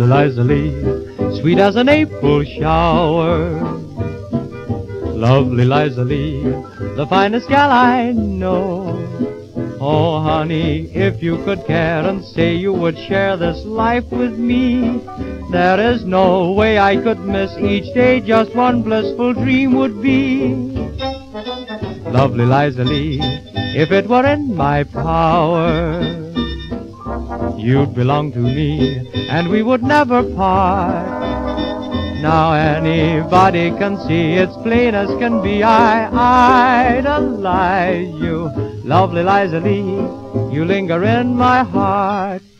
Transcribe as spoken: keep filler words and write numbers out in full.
Liza Lee, sweet as an April shower. Lovely Liza Lee, the finest gal I know. Oh, honey, if you could care and say you would share this life with me, there is no way I could miss each day, just one blissful dream would be. Lovely Liza Lee, if it were in my power, you'd belong to me, and we would never part. Now anybody can see it's plain as can be I idolize you. Lovely Liza Lee, you linger in my heart.